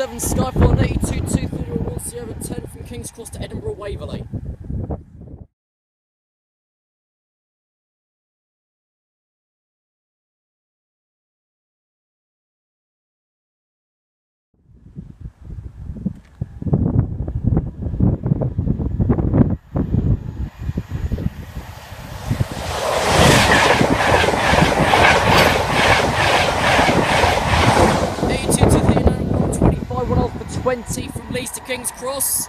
7 Skyfall 82 2 Sierra 10 from King's Cross to Edinburgh Waverley. One off for 20 from Leeds to King's Cross.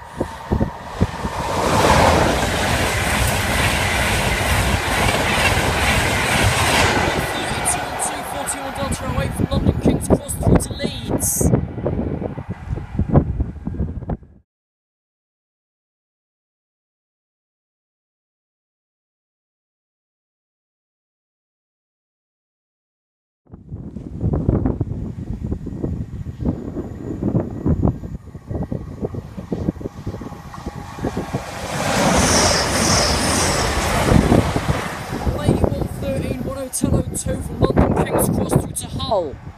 Delta 08 from London King's Cross through to Leeds. Lady 113 1002 from London King's Cross through to Hull.